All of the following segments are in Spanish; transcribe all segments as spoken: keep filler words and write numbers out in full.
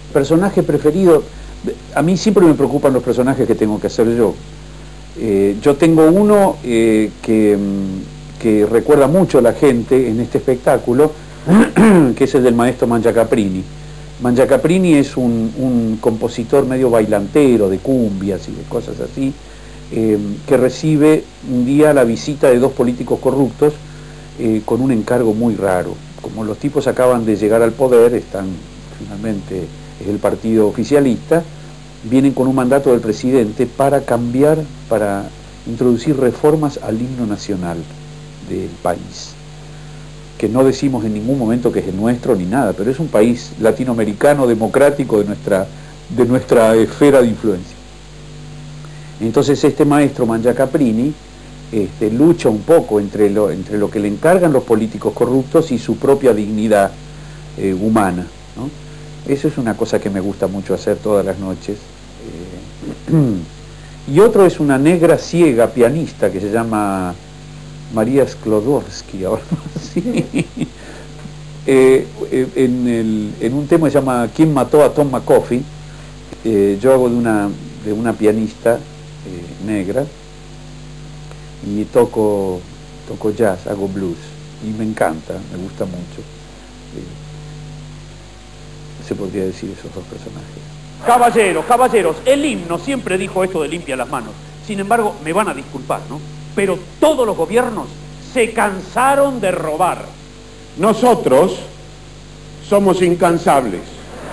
Personaje preferido, a mí siempre me preocupan los personajes que tengo que hacer yo. Eh, yo tengo uno eh, que, que recuerda mucho a la gente en este espectáculo, que es el del maestro Mangiacaprini. Mangiacaprini es un, un compositor medio bailantero de cumbias y de cosas así, eh, que recibe un día la visita de dos políticos corruptos eh, con un encargo muy raro. Como los tipos acaban de llegar al poder, están finalmente, es el partido oficialista, vienen con un mandato del presidente para cambiar, para introducir reformas al himno nacional del país, que no decimos en ningún momento que es el nuestro ni nada, pero es un país latinoamericano, democrático, de nuestra, de nuestra esfera de influencia. Entonces este maestro Mangiacaprini este, lucha un poco entre lo, entre lo que le encargan los políticos corruptos y su propia dignidad eh, humana, ¿no? Eso es una cosa que me gusta mucho hacer todas las noches. Eh, y otro es una negra ciega pianista que se llama María Sklodowski, ahora sí. eh, en, el, en un tema que se llama ¿Quién mató a Tom McCoffey? Eh, yo hago de una, de una pianista eh, negra y toco, toco jazz, hago blues y me encanta, me gusta mucho. Eh, se podría decir esos dos personajes. Caballeros, caballeros, el himno siempre dijo esto de limpia las manos. Sin embargo, me van a disculpar, ¿no? Pero todos los gobiernos se cansaron de robar. Nosotros somos incansables.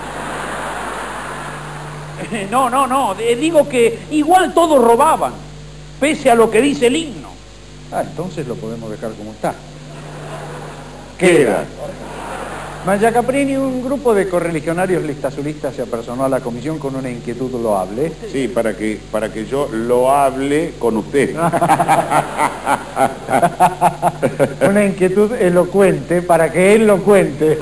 No, no, no, digo que igual todos robaban, pese a lo que dice el himno. Ah, entonces lo podemos dejar como está. Queda. Mangiacaprini, un grupo de correligionarios listazulistas se apersonó a la comisión con una inquietud loable. Sí, para que, para que yo lo hable con usted. Una inquietud elocuente para que él lo cuente.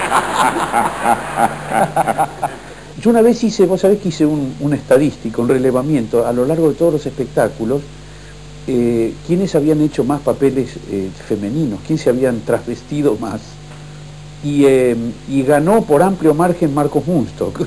Yo una vez hice, vos sabés que hice un, una estadística, un relevamiento a lo largo de todos los espectáculos, eh, quiénes habían hecho más papeles eh, femeninos, quiénes se habían trasvestido más. Y, eh, y ganó por amplio margen Marcos Munstock.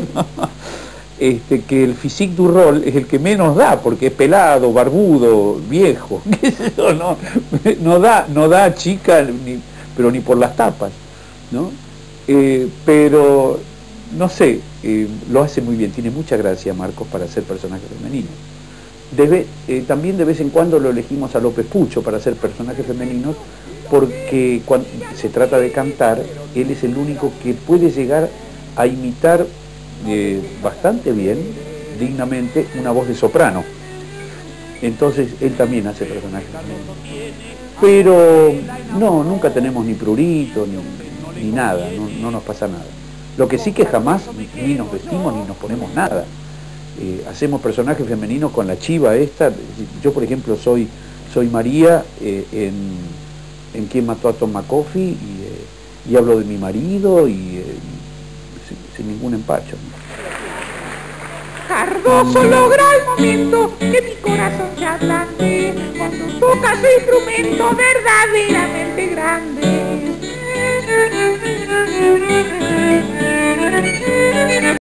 este, que el physique du rôle es el que menos da, porque es pelado, barbudo, viejo. no, no, da, no da chica, ni, pero ni por las tapas, ¿no? Eh, pero, no sé, eh, lo hace muy bien, tiene mucha gracia Marcos para hacer personajes femeninos. Debe, eh, también de vez en cuando lo elegimos a López Pucho para hacer personajes femeninos, porque cuando se trata de cantar, él es el único que puede llegar a imitar eh, bastante bien, dignamente, una voz de soprano. Entonces él también hace personajes femeninos. Pero no, nunca tenemos ni prurito, ni, ni nada, no, no nos pasa nada. Lo que sí que jamás ni nos vestimos ni nos ponemos nada. Eh, hacemos personajes femeninos con la chiva esta. Yo, por ejemplo, soy, soy María eh, en... en Quién mató a Tom McCoffey y, eh, y hablo de mi marido y, eh, y sin, sin ningún empacho. Cardoso logra el momento que mi corazón se ablande cuando toca su instrumento verdaderamente grande.